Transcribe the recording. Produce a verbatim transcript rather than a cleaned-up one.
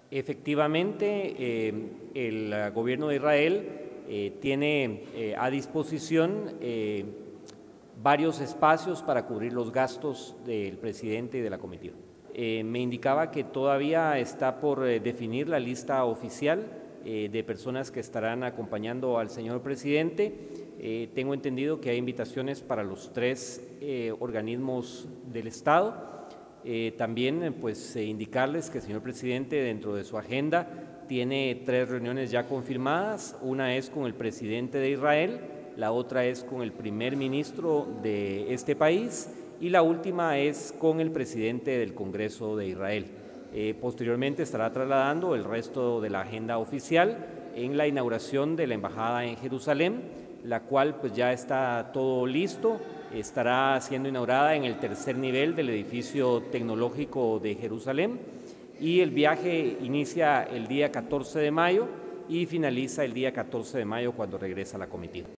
Efectivamente, eh, el gobierno de Israel eh, tiene eh, a disposición eh, varios espacios para cubrir los gastos del presidente y de la comitiva. Eh, me indicaba que todavía está por eh, definir la lista oficial eh, de personas que estarán acompañando al señor presidente. Eh, tengo entendido que hay invitaciones para los tres eh, organismos del Estado. Eh, también pues eh, indicarles que el señor presidente dentro de su agenda tiene tres reuniones ya confirmadas. Una es con el presidente de Israel, la otra es con el primer ministro de este país y la última es con el presidente del Congreso de Israel. Eh, posteriormente estará trasladando el resto de la agenda oficial en la inauguración de la embajada en Jerusalén, la cual pues ya está todo listo. Estará siendo inaugurada en el tercer nivel del edificio tecnológico de Jerusalén y el viaje inicia el día catorce de mayo y finaliza el día catorce de mayo cuando regresa la comitiva.